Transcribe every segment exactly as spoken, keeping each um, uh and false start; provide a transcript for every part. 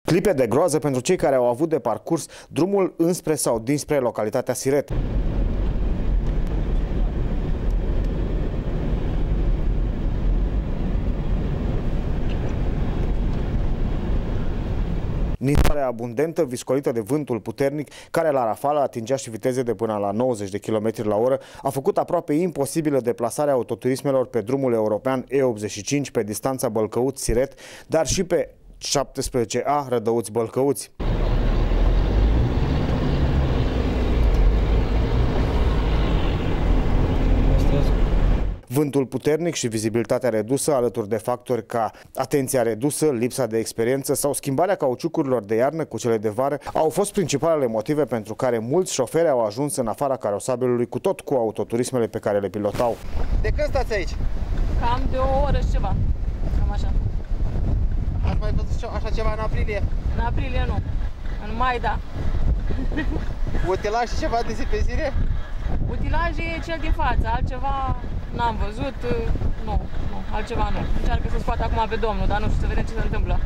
Clipe de groază pentru cei care au avut de parcurs drumul înspre sau dinspre localitatea Siret. Ninsoare abundentă, viscolită de vântul puternic, care la rafală atingea și viteze de până la nouăzeci de kilometri la oră, a făcut aproape imposibilă deplasarea autoturismelor pe drumul european E optzeci și cinci pe distanța Bălcăuți-Siret, dar și pe șaptesprezece A Rădăuți-Bălcăuți. Vântul puternic și vizibilitatea redusă, alături de factori ca atenția redusă, lipsa de experiență sau schimbarea cauciucurilor de iarnă cu cele de vară, au fost principalele motive pentru care mulți șoferi au ajuns în afara carosabilului, cu tot cu autoturismele pe care le pilotau. De când stați aici? Cam de o oră și ceva. Cam așa. Ați mai văzut așa ceva în aprilie? În aprilie nu. În mai da. Utilaj și ceva de zi pe zile? Utilaj e cel din față, altceva n-am văzut, nu, nu, altceva nu. Încearcă să scoată acum pe domnul, dar nu știu, să vedem ce se întâmplă.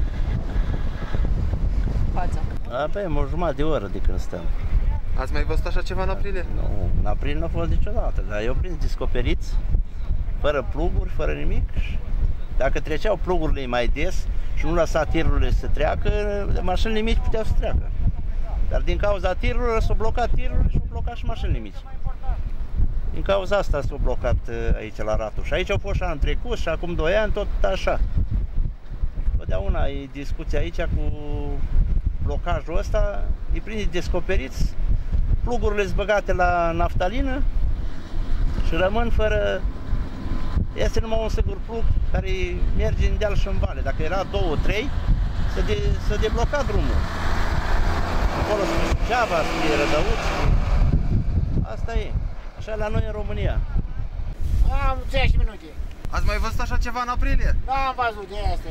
Fața. Avem o jumătate de oră de când stăm. Ați mai văzut așa ceva în aprilie? Nu, în aprilie nu a fost niciodată, dar eu prins descoperiți, fără pluguri, fără nimic. Dacă treceau plugurile mai des și nu lăsa tirurile să treacă, mașinile mici puteau să treacă. Dar din cauza tirurilor s-au blocat tirurile și s-au blocat și mașinile mici. Din cauza asta s-au blocat aici la Ratuș. Aici au fost și anul trecut și acum doi ani tot așa. Totdeauna e discuția aici cu blocajul ăsta, îi prinde descoperiți, plugurile sunt băgate la naftalină și rămân fără... Este numai un singur plug care merge în deal și în vale. Dacă era două, trei, se, de, se debloca drumul. Acolo sunt Ceava, sunt Rădăuți. Asta e. Așa la noi în România. Am treizeci minute. Ați mai văzut așa ceva în aprilie? Da, am văzut, de asta.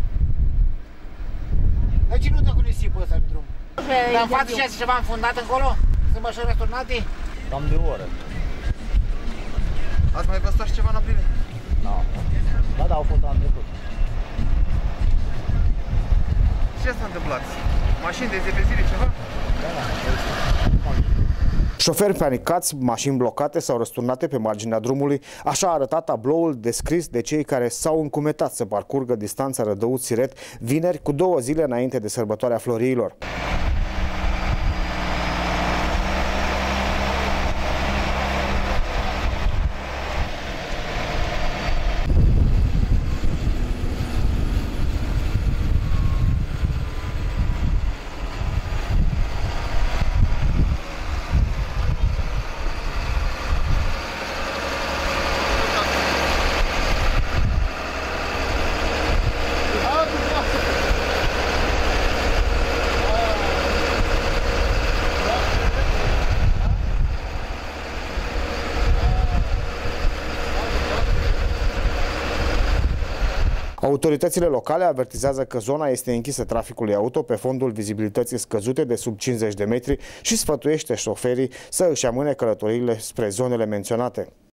De ce nu dă cu nisipul ăsta pe drum? Dar în față și ați ceva înfundat încolo? Sunt mașini răsturnate? Cam de o oră. Ați mai văzut așa ceva în aprilie? Da. Da, da, au fost anul trecut. Ce s-a întâmplat? Mașini de zi pe zile, ceva? Da, da. Șoferi panicați, mașini blocate sau răsturnate pe marginea drumului, așa a arătat tabloul descris de cei care s-au încumetat să parcurgă distanța Rădăuți-Siret vineri, cu două zile înainte de sărbătoarea Floriilor. Autoritățile locale avertizează că zona este închisă traficului auto pe fondul vizibilității scăzute de sub cincizeci de metri și sfătuiește șoferii să își amâne călătoriile spre zonele menționate.